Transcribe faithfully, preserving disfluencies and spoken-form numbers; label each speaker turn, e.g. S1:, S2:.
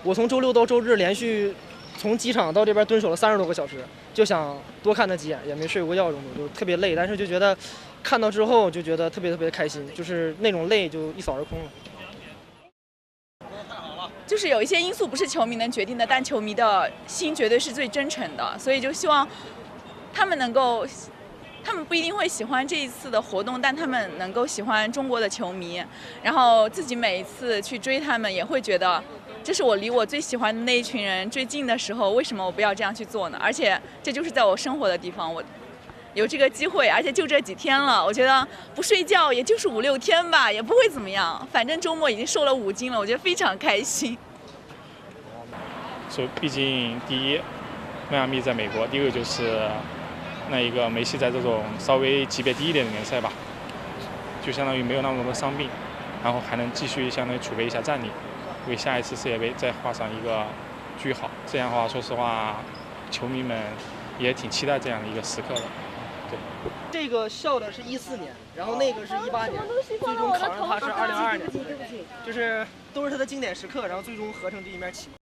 S1: 我从周六到周日连续从机场到这边蹲守了三十多个小时，就想多看他几眼，也没睡过觉，中途就特别累，但是就觉得看到之后就觉得特别特别开心，就是那种累就一扫而空了。
S2: 就是有一些因素不是球迷能决定的，但球迷的心绝对是最真诚的，所以就希望他们能够，他们不一定会喜欢这一次的活动，但他们能够喜欢中国的球迷，然后自己每一次去追他们，也会觉得这是我离我最喜欢的那一群人最近的时候，为什么我不要这样去做呢？而且这就是在我生活的地方，我有这个机会，而且就这几天了，我觉得不睡觉也就是五六天吧，也不会怎么样。反正周末已经瘦了五斤了，我觉得非常开心。
S3: 所以，毕竟第一，迈阿密在美国；第二个就是那一个梅西在这种稍微级别低一点的联赛吧，就相当于没有那么多的伤病，然后还能继续相当于储备一下战力，为下一次世界杯再画上一个句号。这样的话，说实话，球迷们也挺期待这样的一个时刻的。对，
S1: 这个笑的是一四年，然后那个是一八年，最终考上他是二零二二年，就是都是他的经典时刻，然后最终合成这一面旗。